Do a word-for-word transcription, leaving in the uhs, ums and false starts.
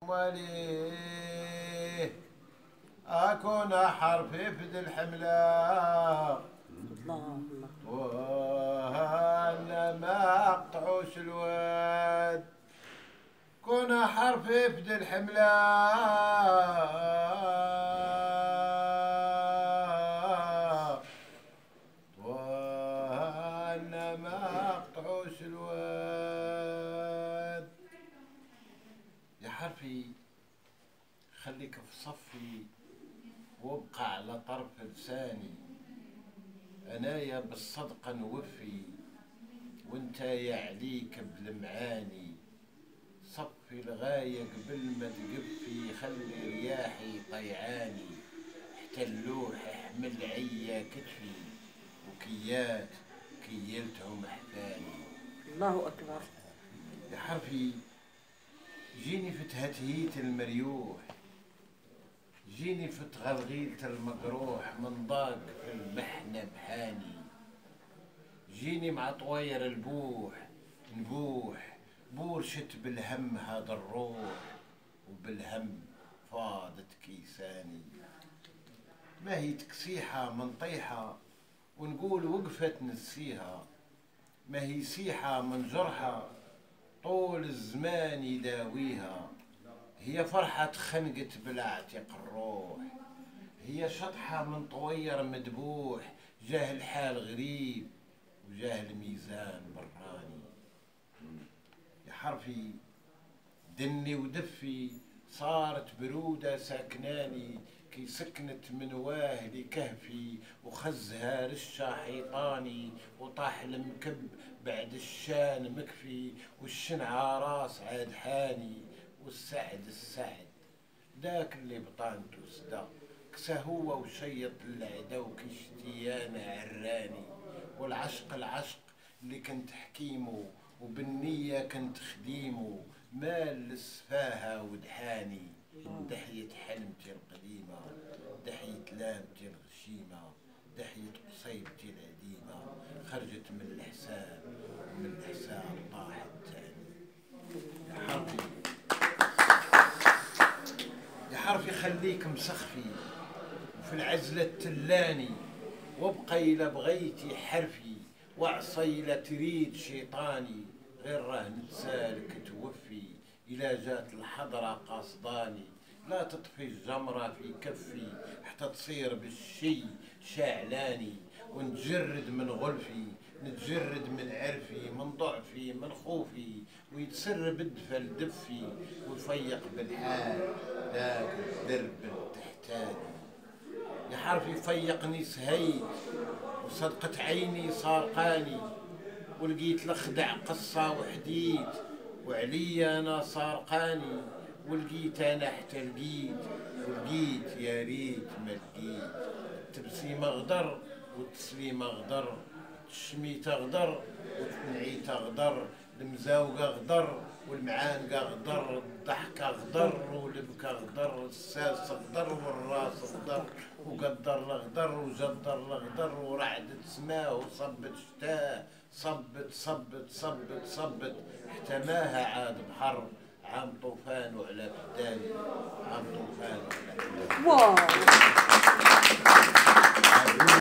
وليه أكون حرفي في الحملة وأنا ما أقطعوش الواد كون حرفي في الحملة وأنا ما أقطعوش الواد يا حرفي خليك في صفي وابقى على طرف لساني انايا بالصدقة نوفي وانت يا عليك بالمعاني صفي الغاية قبل ما تقفي خلي رياحي طيعاني حتى اللوح احمل عيا كتفي وكيات كيلتهم احفاني. الله اكبر يا حرفي جيني في تهتهيت المريوح جيني في تغلغيلة المقروح من ضاق في المحنة بحاني جيني مع طوير البوح نبوح بورشت بالهم هذا الروح وبالهم فاضت كيساني ما هي تكسيحة من طيحة ونقول وقفت نسيها ما هي سيحة من جرحة طول الزمان يداويها هي فرحة خنقت بالعتق الروح هي شطحة من طوير مدبوح جاه الحال غريب وجاه الميزان براني يا حرفي دني ودفي صارت برودة ساكناني كي سكنت من واهلي كهفي وخزها رشة حيطاني وطاح المكب بعد الشان مكفي والشنعة راس عاد حاني والسعد السعد ذاك اللي بطانته سدا كسا هو وشيط العدا وكشتيانة عراني والعشق العشق اللي كنت حكيمه وبالنية كنت خديمه مال لسفاها ودحاني دحية حلمتي القديمة دحية لامتي الغشيمة دحية قصيبتي العديمة خرجت من الحساب ومن الحساب طاحت تاني يا حرفي يا حرفي خليك مسخفي وفي العزلة تلاني وابقى إلا بغيتي حرفي وعصي لا تريد شيطاني غير راه نتسالك توفي إلا جات الحضرة قاصداني لا تطفي الجمرة في كفي حتى تصير بالشي شعلاني ونتجرد من غلفي نتجرد من عرفي من ضعفي من خوفي ويتسر بدفى لدفي ويفيق بالحال ذاك الدرب التحتاني يا حرفي فيقني سهيت وصدقت عيني صارقاني ولقيت الخدع قصة وحديت وعليا انا صارقاني ولقيت انا حتى لقيت ولقيت يا ريت ما لقيت التبسيمة غدر والتسليمة غدر الشميتة غدر والتنعيتة غدر المزاوقة غدر والمعانقة غدر الضحكة غدر والبكا غدر الساس غدر والراس غدر وقدر لغدر وجدر لغدر ورعدت سماه وصبت شتاه صبت صبت صبت صبت احتماها عاد بحر عام طوفان وعلى بداني عام طوفان وعلى بداني.